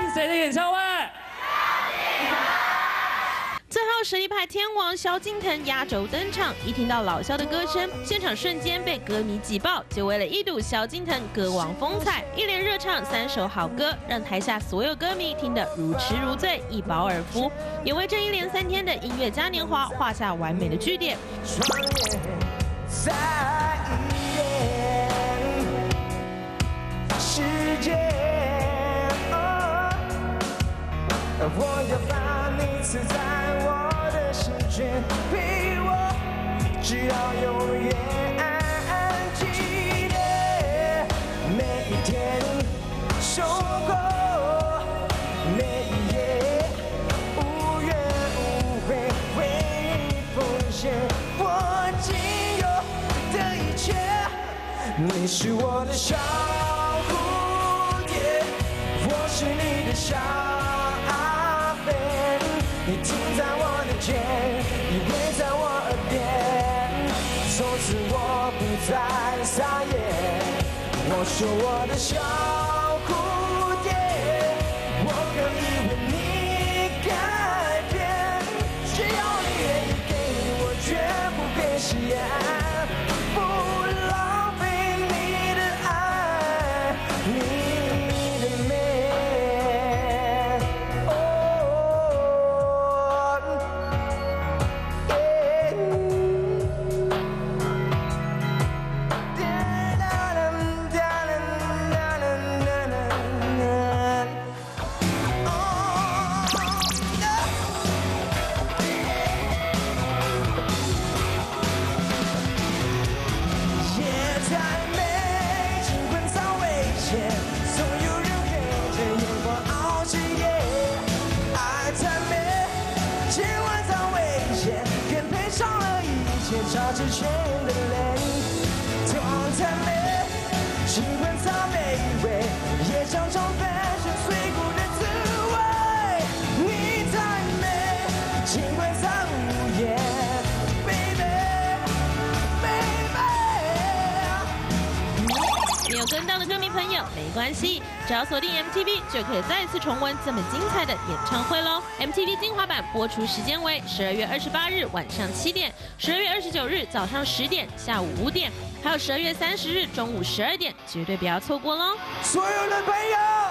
谁的演唱会？ 最后，实力派天王萧敬腾压轴登场，一听到老萧的歌声，现场瞬间被歌迷挤爆，久违了一睹萧敬腾歌王风采，一连热唱3首好歌，让台下所有歌迷听得如痴如醉，一饱耳福，也为这一连3天的音乐嘉年华画下完美的句点。 双眼再一眼，时间，我要把你刺在我的心间，陪我直到永远。记得每一天受过，每一夜无怨无悔为你奉献，我仅有的一切。你是我的小蝴蝶，我是你的小阿飞，你停在我的肩，依偎在我耳边，从此我不再撒野。我说我的小蝴蝶，我可以为你改变，只要你愿意给我，绝不会食言，不浪费你的爱，你的美。超之前的泪，痛太美，尽管它卑微，也常常伴着最苦的滋味。你太美，尽管它无言 ，baby，baby。 没有跟到的歌迷朋友没关系，只要锁定 MTV 就可以再次重温这么精彩的演唱会喽。MTV 精华版播出时间为12月28日晚上7点，12月29日早上10点、下午5点，还有12月30日中午12点，绝对不要错过喽！ 所有的朋友。